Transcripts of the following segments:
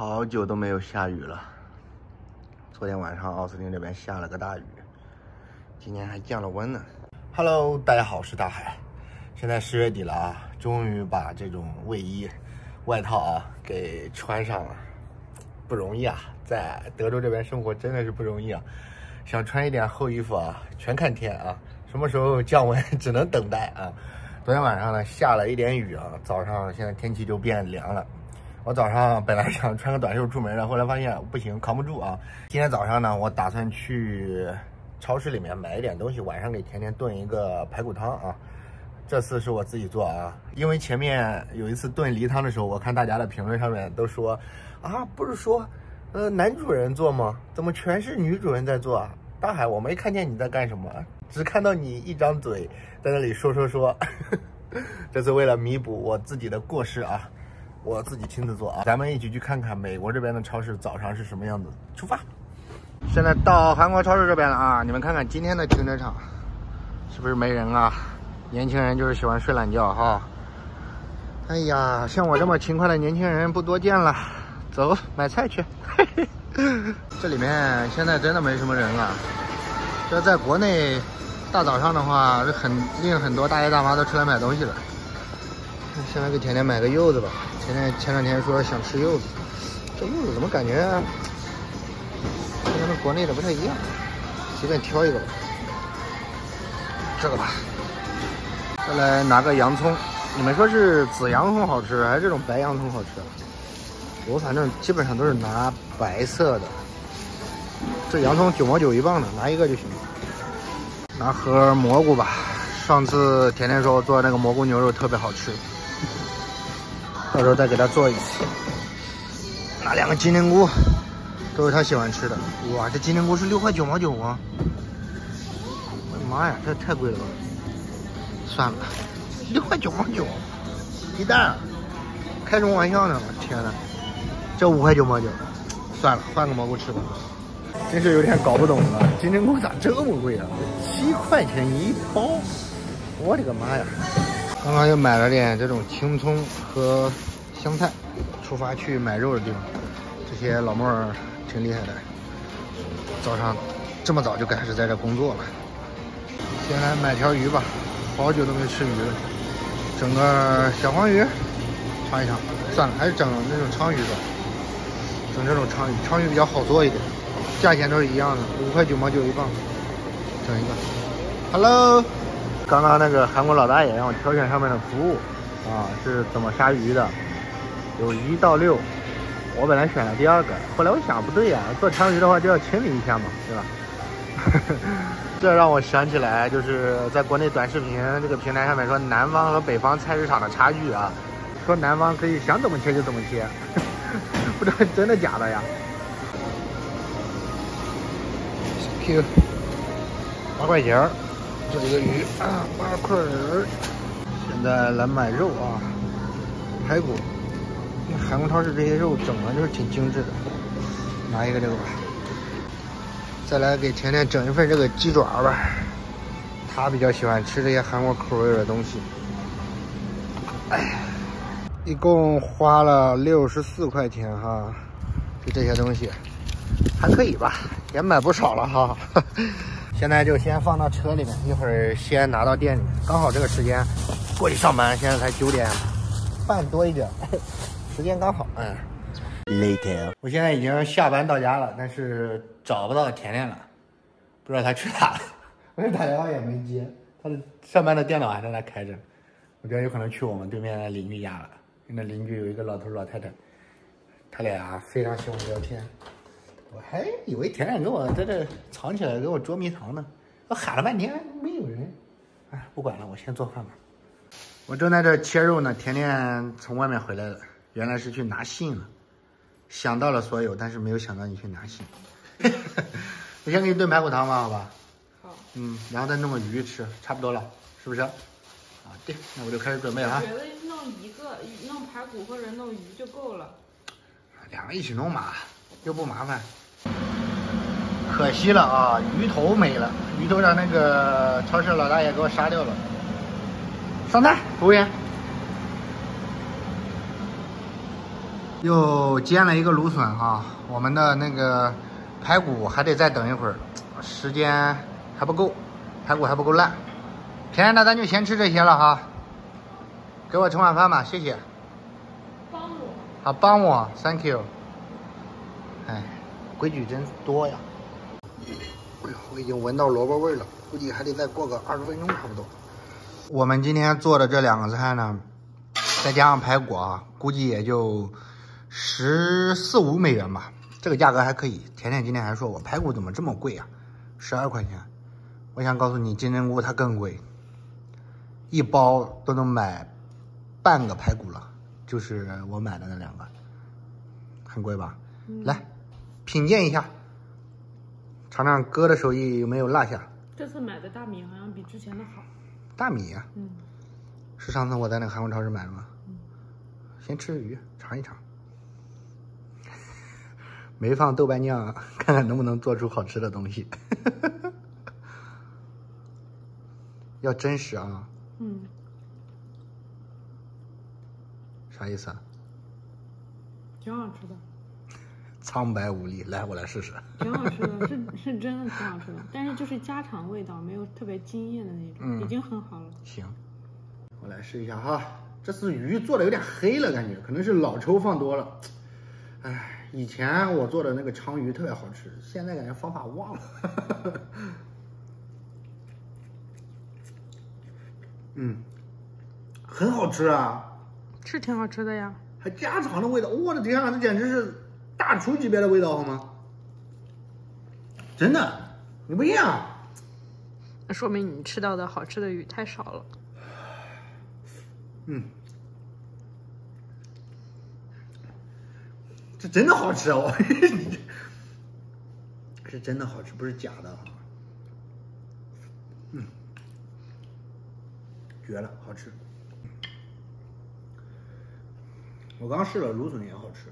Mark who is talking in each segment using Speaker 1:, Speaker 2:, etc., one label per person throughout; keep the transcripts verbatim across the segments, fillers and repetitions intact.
Speaker 1: 好久都没有下雨了。昨天晚上奥斯汀这边下了个大雨，今天还降了温呢。Hello， 大家好，我是大海。现在十月底了啊，终于把这种卫衣、外套啊给穿上了，不容易啊！在德州这边生活真的是不容易啊。想穿一点厚衣服啊，全看天啊，什么时候降温只能等待啊。昨天晚上呢下了一点雨啊，早上现在天气就变凉了。我早上本来想穿个短袖出门的，后来发现不行，扛不住啊。今天早上呢，我打算去超市里面买一点东西，晚上给甜甜炖一个排骨汤啊。这次是我自己做啊，因为前面有一次炖梨汤的时候，我看大家的评论上面都说啊，不是说呃男主人做吗？怎么全是女主人在做啊？大海，我没看见你在干什么，只看到你一张嘴在那里说说说。这次为了弥补我自己的过失啊，我自己亲自做啊，咱们一起去看看美国这边的超市早上是什么样子。出发！现在到韩国超市这边了啊，你们看看今天的停车场是不是没人啊？年轻人就是喜欢睡懒觉哈。哎呀，像我这么勤快的年轻人不多见了。走，买菜去。这里面现在真的没什么人了。这在国内大早上的话，是很令很多大爷大妈都出来买东西了。先来给甜甜买个柚子吧。甜甜前两天说想吃柚子，这柚子怎么感觉跟咱们国内的不太一样？随便挑一个吧，这个吧。再来拿个洋葱，你们说是紫洋葱好吃还是这种白洋葱好吃？我反正基本上都是拿白色的。这洋葱九毛九一磅的，拿一个就行。拿盒蘑菇吧，上次甜甜说我做的那个蘑菇牛肉特别好吃，到时候再给他做一次。拿两个金针菇，都是他喜欢吃的。哇，这金针菇是六块九毛九啊！我的妈呀，这太贵了吧！算了，六块九毛九，鸡蛋，开什么玩笑呢？我天哪，这五块九毛九，算了，换个蘑菇吃吧。真是有点搞不懂了，金针菇咋这么贵啊？七块钱一包，我的个妈呀！刚刚又买了点这种青葱和香菜，出发去买肉的地方。这些老妹儿挺厉害的，早上这么早就开始在这工作了。先来买条鱼吧，好久都没吃鱼了，整个小黄鱼尝一尝。算了，还是整那种鲳鱼吧，整这种鲳鱼，鲳鱼比较好做一点。价钱都是一样的，五块九毛九一磅，整一个。Hello， 刚刚那个韩国老大爷让我挑选上面的服务啊，是怎么杀鱼的，有一到六，我本来选了第二个，后来我想不对呀、啊，做鲳鱼的话就要清理一下嘛，对吧？这让我想起来，就是在国内短视频这个平台上面说南方和北方菜市场的差距啊，说南方可以想怎么切就怎么切，不知道真的假的呀。Q 八块钱，这一个鱼啊，八块儿。现在来买肉啊，排骨。韩国超市这些肉整的就是挺精致的，拿一个这个吧。再来给甜甜整一份这个鸡爪吧，她比较喜欢吃这些韩国口味的东西。哎，一共花了六十四块钱哈，就这些东西。还可以吧，也买不少了哈。现在就先放到车里面，一会儿先拿到店里面。刚好这个时间过去上班，现在才九点半多一点，时间刚好。嗯 ，later， 我现在已经下班到家了，但是找不到甜甜了，不知道她去哪了。我打电话也没接，她的上班的电脑还在那开着。我觉得有可能去我们对面的邻居家了。那邻居有一个老头老太太，他俩非常喜欢聊天。我还以为甜甜给我在这藏起来给我捉迷藏呢，我喊了半天没有人。哎，不管了，我先做饭吧。我正在这切肉呢，甜甜从外面回来了，原来是去拿信了。想到了所有，但是没有想到你去拿信。我先给你炖排骨汤吧，好吧？好。嗯，然后再弄个鱼吃，差不多了，是不是？啊，对，那我就开始准备了啊。
Speaker 2: 我觉得弄一个弄排骨或者弄鱼就够了。
Speaker 1: 两个一起弄嘛，又不麻烦。可惜了啊，鱼头没了，鱼头让那个超市老大爷给我杀掉了。上菜，服务员。 又煎了一个芦笋哈，我们的那个排骨还得再等一会儿，时间还不够，排骨还不够烂。甜甜的咱就先吃这些了哈，给我盛碗饭吧，谢谢。
Speaker 2: 帮我。
Speaker 1: 好，帮我 ，thank you。哎，规矩真多呀。哎呦，我已经闻到萝卜味了，估计还得再过个二十分钟差不多。我们今天做的这两个菜呢，再加上排骨啊，估计也就十四五美元吧，这个价格还可以。甜甜今天还说我排骨怎么这么贵啊，十二块钱。我想告诉你，金针菇它更贵，一包都能买半个排骨了，就是我买的那两个，很贵吧？嗯、来品鉴一下，尝尝哥的手艺有没有落下。
Speaker 2: 这次买的大米好像比之前的好。
Speaker 1: 大米啊？
Speaker 2: 嗯，
Speaker 1: 是上次我在那个韩国超市买的吗？
Speaker 2: 嗯，
Speaker 1: 先吃鱼尝一尝，没放豆瓣酱，看看能不能做出好吃的东西。要真实啊。
Speaker 2: 嗯。
Speaker 1: 啥意思啊？
Speaker 2: 挺好吃的。
Speaker 1: 苍白无力，来，我来试试。
Speaker 2: 挺好吃的，是是真的挺好吃的，但是就是家常味道，没有特别惊艳的那种，嗯、已经很好了。
Speaker 1: 行，我来试一下哈。这次鱼做的有点黑了，感觉可能是老抽放多了。哎，以前我做的那个鲳鱼特别好吃，现在感觉方法忘了。嗯，很好吃啊，
Speaker 2: 是挺好吃的呀，
Speaker 1: 还家常的味道，我的天啊，这简直是大厨级别的味道好吗？真的，你不一样。
Speaker 2: 那说明你吃到的好吃的鱼太少了。
Speaker 1: 嗯，这真的好吃哦，是真的好吃，不是假的。嗯，绝了，好吃。我刚试了芦笋也好吃。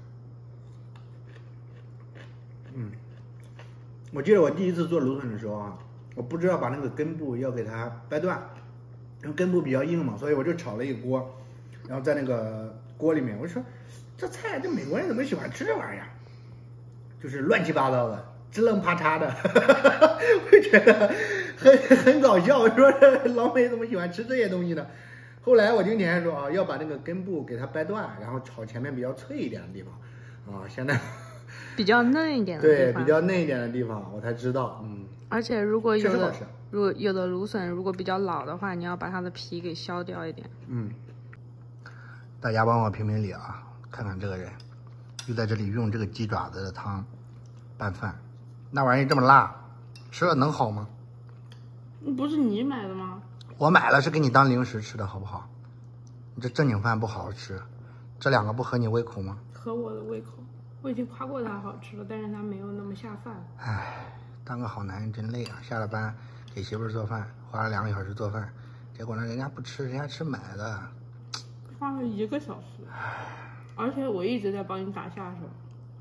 Speaker 1: 嗯，我记得我第一次做芦笋的时候啊，我不知道把那个根部要给它掰断，因为根部比较硬嘛，所以我就炒了一锅，然后在那个锅里面，我说这菜这美国人怎么喜欢吃这玩意儿，就是乱七八糟的，支棱啪嚓的，我觉得很很搞笑。我说老美怎么喜欢吃这些东西呢？后来我听甜甜说啊，要把那个根部给它掰断，然后炒前面比较脆一点的地方，啊，现在
Speaker 2: 比较嫩一点的地
Speaker 1: 对，
Speaker 2: 方，
Speaker 1: 比较嫩一点的地方，我才知道，嗯。
Speaker 2: 而且如果有的，
Speaker 1: 吃
Speaker 2: 如果有的芦笋如果比较老的话，你要把它的皮给削掉一点。
Speaker 1: 嗯。大家帮我评评理啊，看看这个人，就在这里用这个鸡爪子的汤拌饭，那玩意这么辣，吃了能好吗？
Speaker 2: 不是你买的吗？
Speaker 1: 我买了是给你当零食吃的，好不好？你这正经饭不好好吃，这两个不合你胃口吗？
Speaker 2: 合我的胃口，我已经夸过它好吃了，但是它没有那么下饭。
Speaker 1: 唉，当个好男人真累啊！下了班给媳妇儿做饭，花了两个小时做饭，结果呢人家不吃，人家吃买的。
Speaker 2: 花了一个小时，而且我一直在帮你打下手。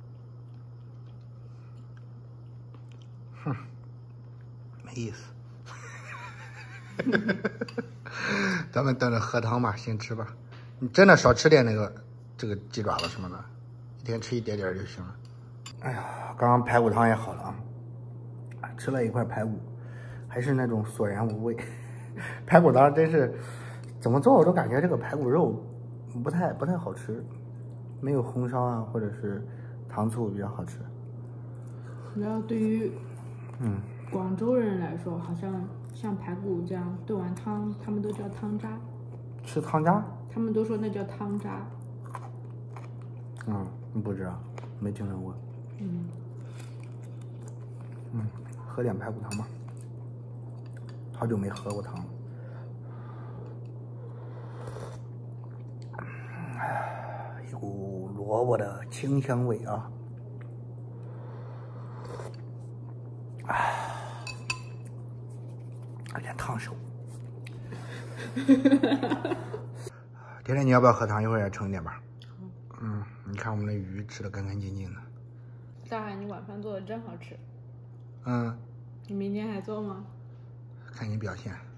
Speaker 1: 哼，没意思。咱们等着喝汤吧，先吃吧。你真的少吃点那个这个鸡爪子什么的，一天吃一点点就行了。哎呀，刚刚排骨汤也好了啊，吃了一块排骨，还是那种索然无味。排骨汤真是怎么做我都感觉这个排骨肉不太不太好吃，没有红烧啊或者是糖醋比较好吃。
Speaker 2: 然后对于
Speaker 1: 嗯
Speaker 2: 广州人来说，好像像排骨这样炖完汤，他们都叫汤渣。
Speaker 1: 吃汤渣？
Speaker 2: 他们都说那叫汤渣。
Speaker 1: 嗯，不知道，没听说过。
Speaker 2: 嗯。
Speaker 1: 嗯，喝点排骨汤吧。好久没喝过汤了。一股萝卜的清香味啊！有点烫手。甜甜，你要不要喝汤？一会儿也盛点吧。嗯，你看我们的鱼吃的干干净净的。
Speaker 2: 大海，你晚饭做的真好吃。
Speaker 1: 嗯。
Speaker 2: 你明天还做吗？
Speaker 1: 看你表现。